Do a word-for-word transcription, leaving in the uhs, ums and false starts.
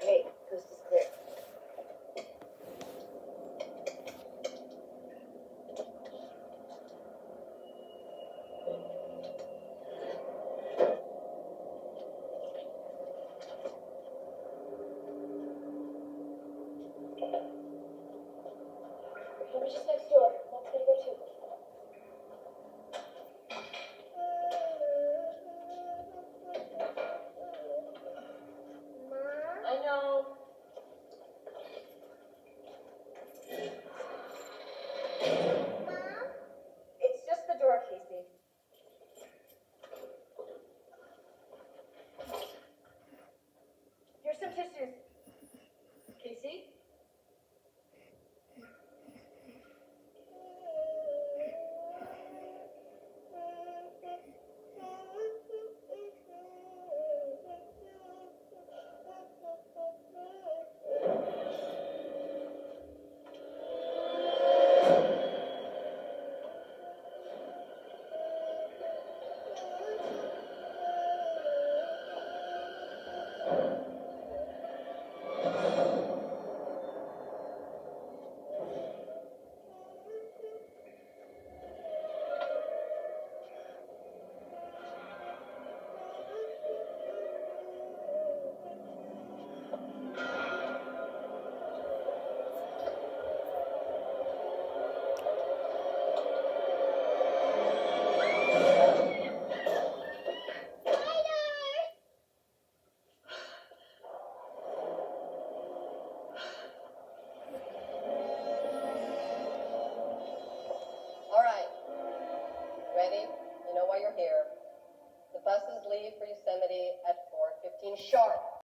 Hey, coast is clear. We're just next door. Mom's gonna go too. Mom? I know. Mom? It's just the door, Casey. Here's some tissues. Casey? All right. Ready? You know why you're here. The buses leave for Yosemite at four fifteen sharp.